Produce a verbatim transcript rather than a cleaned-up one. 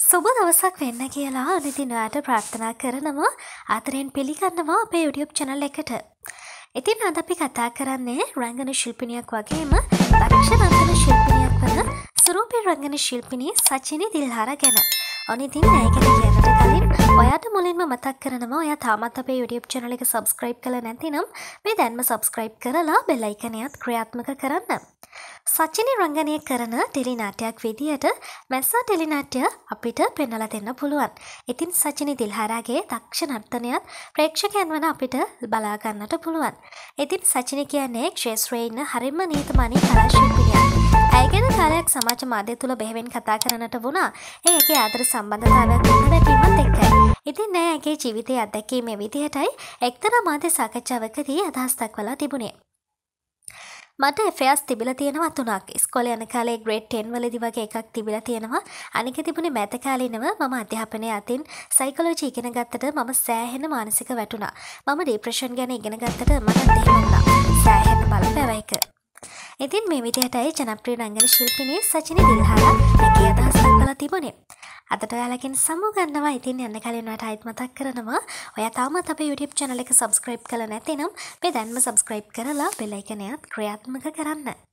සුබ දවසක් වෙන්න කියලා අනිතින් ඔයාට ප්‍රාර්ථනා කරනවා ආදරයෙන් පිළිගන්නවා අපේ YouTube channel එකට. ඉතින් අද අපි කතා කරන්නේ රංගන ශිල්පිනියක් වගේම දක්ෂ රංගන ශිල්පිනියක් වන සුරූපී රංගන ශිල්පිනිය සචිනි දිල්හාරා ගැන. ඔනිතින් ඇය ගැන කියන්නට කලින් ඔයාට මුලින්ම මතක් කරනවා ඔයා තාමත් අපේ YouTube channel එක subscribe කරලා නැතිනම් මේ දැන්ම subscribe කරලා bell icon එකත් ක්‍රියාත්මක කරන්න. සචිනි රංගනය කරන ටෙලි නාට්‍යයක් විදියට මැස්සා ටෙලි නාට්‍ය අපිට පෙන්වලා දෙන්න පුළුවන්. ඉතින් සචිනි දිල්හාරාගේ දක්ෂ නර්තනයත් ප්‍රේක්ෂකයන් වන අපිට බලා ගන්නට පුළුවන්. ඉතින් සචිනි කියන්නේ ක්ෂේත්‍රයේ ඉන්න හරිම නීතිමානී කලා ශිල්පිනියක්. ඇය ගැන කාලයක් සමාජ මාධ්‍ය තුල බෙහෙවින් කතා කරන්නට වුණා. ඒ ඒකේ ආදර සම්බන්ධතාවයක් ගොඩනැගීමත් එක්කයි. ඉතින් නෑ ඇගේ ජීවිතයේ අත්දැකීමේ විදිහටයි එක්තරා මාධ්‍ය සාකච්ඡාවකදී අදහස් දක්වලා තිබුණේ. මට affairs තිබිලා තියෙනවා තුනක්. ඉස්කෝලේ යන කාලේ grade ten වලදී වගේ එකක් තිබිලා තියෙනවා. අනික තිබුණේ මැද කාලිනව මම අධ්‍යාපනයේ අතින් psychology ඉගෙන ගත්තට මම සෑහෙන මානසික වැටුණා. මම depression ගැන ඉගෙන ගත්තට මට තේරුම් වුණා. සෑහෙන බලපෑව එක. ඉතින් මේ විදිහටයි ජනප්‍රිය රංගන ශිල්පිනිය සචිනි දිල්හාරා ඇගේ අදහස් දක්වලා තිබුණේ. අදට ඔයාලගෙන් සමු ගන්නවා. ඉතින් යන්න කලින් ඔයාට ආයෙත් මතක් කරනවා ඔයා තාමත් අපේ YouTube channel එක subscribe කරලා නැතිනම් මේ දැන්ම subscribe කරලා bell icon එකත් ක්‍රියාත්මක කරන්න.